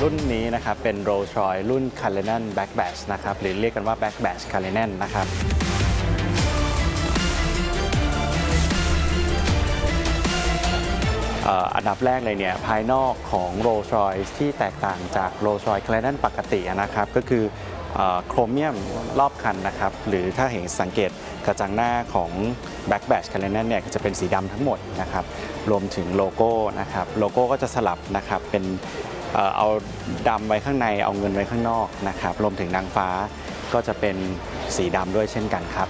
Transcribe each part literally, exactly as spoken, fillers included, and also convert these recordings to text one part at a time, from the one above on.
รุ่นนี้นะครับเป็น Rolls-Royce รุ่น Cullinan Backbatch นะครับหรือเรียกกันว่า Backbatch Cullinan นะครับอันดับแรกเลยเนี่ยภายนอกของ Rolls-Royce ที่แตกต่างจาก Rolls-Royce Cullinan ปกตินะครับก็คือโครเมียมรอบคันนะครับหรือถ้าเห็นสังเกตกระจังหน้าของ Backbatch Cullinan เนี่ยจะเป็นสีดำทั้งหมดนะครับรวมถึงโลโก้นะครับโลโก้ก็จะสลับนะครับเป็นเอาดำไว้ข้างในเอาเงินไว้ข้างนอกนะครับรวมถึงนางฟ้าก็จะเป็นสีดำด้วยเช่นกันครับ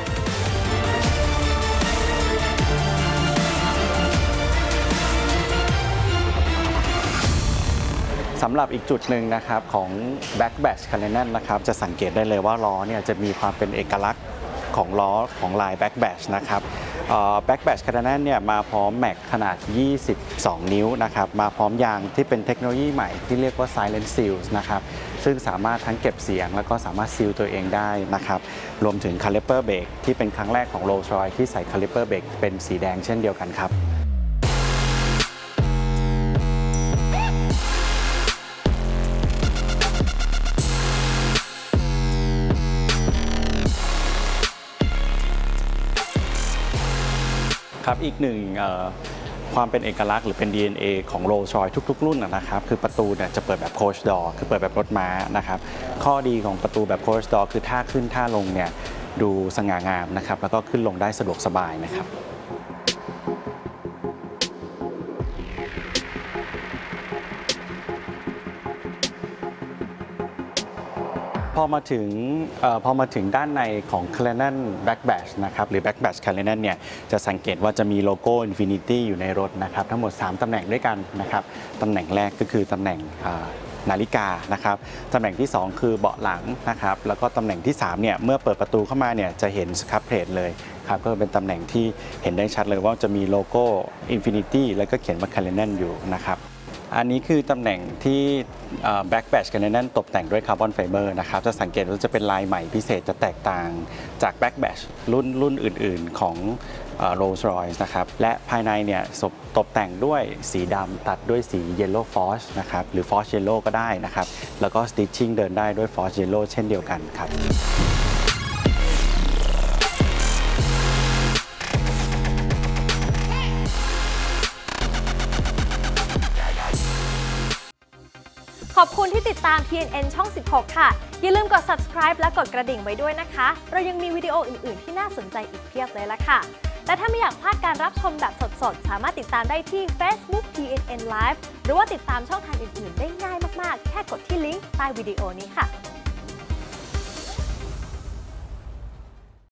สำหรับอีกจุดหนึ่งนะครับของ Backbatch Cullinan นะครับจะสังเกตได้เลยว่าล้อเนี่ยจะมีความเป็นเอกลักษณ์ของล้อของลาย Backbatch นะครับ Backbatch Cullinan เนี่ยมาพร้อมแม็กขนาดยี่สิบสองนิ้วนะครับมาพร้อมยางที่เป็นเทคโนโลยีใหม่ที่เรียกว่า Silent Seals นะครับซึ่งสามารถทั้งเก็บเสียงแล้วก็สามารถซีลตัวเองได้นะครับรวมถึง Caliper Brake ที่เป็นครั้งแรกของ Rolls-Royce ที่ใส่ Caliper Brake เป็นสีแดงเช่นเดียวกันครับครับอีกหนึ่งความเป็นเอกลักษณ์หรือเป็น ดี เอ็น เอ ของ Rolls-Royce ทุกๆรุ่นนะครับคือประตูเนี่ยจะเปิดแบบ Coach Door คือเปิดแบบรถม้านะครับข้อดีของประตูแบบ Coach Door คือท่าขึ้นท่าลงเนี่ยดูสง่างามนะครับแล้วก็ขึ้นลงได้สะดวกสบายนะครับพอมาถึงพอมาถึงด้านในของ Cullinan Backbatch นะครับหรือ Backbatch Cullinan เนี่ยจะสังเกตว่าจะมีโลโก้ Infinity อยู่ในรถนะครับทั้งหมดสามตำแหน่งด้วยกันนะครับตำแหน่งแรกก็คือตำแหน่งนาฬิกานะครับตำแหน่งที่สองคือเบาะหลังนะครับแล้วก็ตำแหน่งที่สามเนี่ยเมื่อเปิดประตูเข้ามาเนี่ยจะเห็นสครับเพลทเลยครับก็เป็นตำแหน่งที่เห็นได้ชัดเลยว่าจะมีโลโก้ Infinity แล้วก็เขียนว่า Cullinan อยู่นะครับอันนี้คือตำแหน่งที่ Backbatch Cullinan ตกแต่งด้วยคาร์บอนไฟเบอร์นะครับจะสังเกตว่าจะเป็นลายใหม่พิเศษจะแตกต่างจาก Backbatch รุ่นรุ่นอื่นๆของ Rolls-Royce นะครับและภายในเนี่ยตกแต่งด้วยสีดำตัดด้วยสี Yellow Forge นะครับหรือ Forge Yellow ก็ได้นะครับแล้วก็ Stitching เดินได้ด้วย Forge Yellow เช่นเดียวกันครับขอบคุณที่ติดตาม ที เอ็น เอ็น ช่อง สิบหก ค่ะอย่าลืมกด Subscribe และกดกระดิ่งไว้ด้วยนะคะเรายังมีวิดีโออื่น ๆ ที่น่าสนใจอีกเพียบเลยละค่ะและถ้าไม่อยากพลาดการรับชมแบบสด ๆ สามารถติดตามได้ที่ Facebook ที เอ็น เอ็น Live หรือว่าติดตามช่องทางอื่น ๆ ได้ง่ายมาก ๆ แค่กดที่ลิงก์ใต้วิดีโอนี้ค่ะ